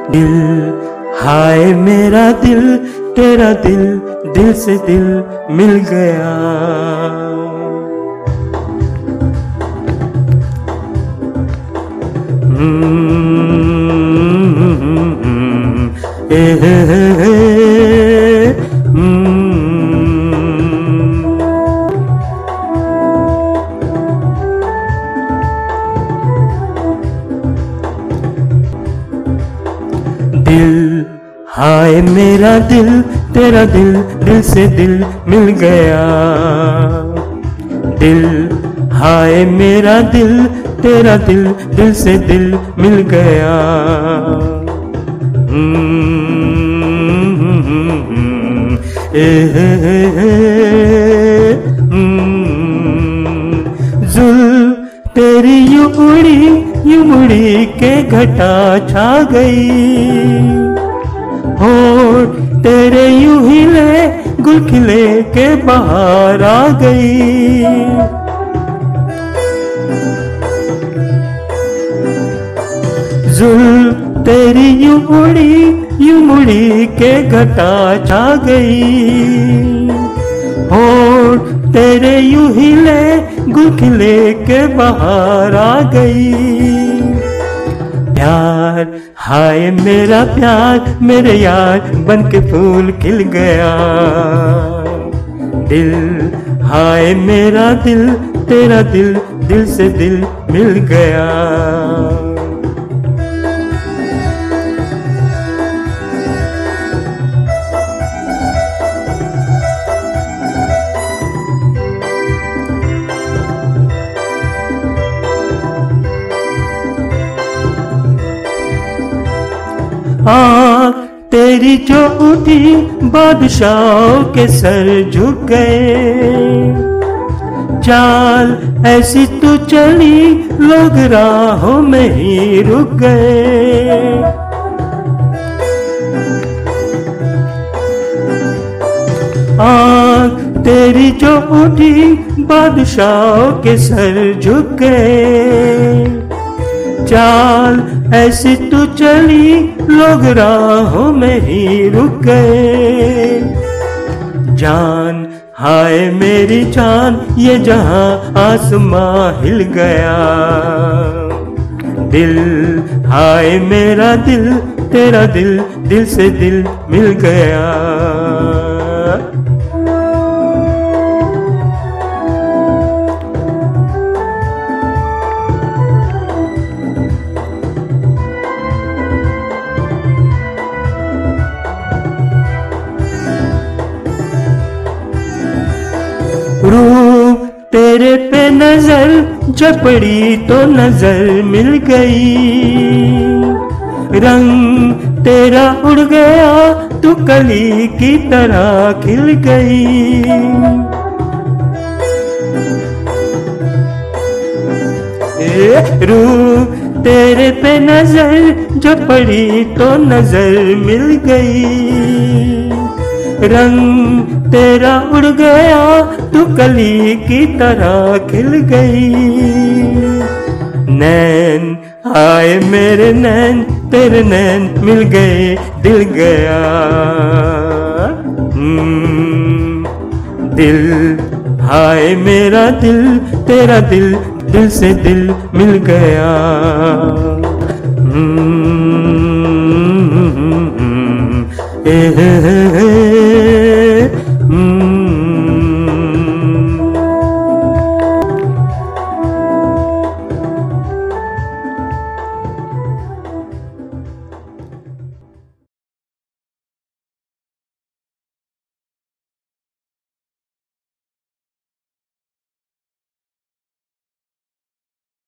दिल, हाय मेरा दिल, तेरा दिल, दिल से दिल मिल गया। दिल, हाय मेरा दिल, तेरा दिल, दिल से दिल मिल गया। दिल, हाय मेरा दिल, तेरा दिल, दिल से दिल मिल गया। जुल्फ तेरी यूं उड़ी के घटा छा गई। होठ तेरे यूं हिले गुल खिले के बाहर आ गई। जुल्फ तेरी यूं मुड़ी के घटा छा गई। होठ तेरे यूं हिले गुल खिले के बाहर आ गई। प्यार, हाय मेरा प्यार, मेरे यार बन के फूल खिल गया। दिल, हाय मेरा दिल, तेरा दिल, दिल से दिल मिल गया। आँख तेरी जो उठी बादशाहों के सर झुक गए। चाल ऐसी तू चली लोग राहों में ही रुक गए। आँख तेरी जो उठी बादशाहों के सर झुक गए। चाल ऐसी तू चली लोग राहों में ही रुक गए। जान, हाय मेरी जान, ये जहां आसमां हिल गया। दिल, हाय मेरा दिल, तेरा दिल, दिल से दिल मिल गया। रूप तेरे पे नजर जब पड़ी तो नजर मिल गई। रंग तेरा उड़ गया तू कली की तरह खिल गई। रूप तेरे पे नजर जब पड़ी तो नजर मिल गई। रंग तेरा उड़ गया तू कली की तरह खिल गई। नैन, हाय मेरे नैन, तेरे नैन मिल गए दिल गया। दिल, हाय मेरा दिल, तेरा दिल, दिल से दिल मिल गया।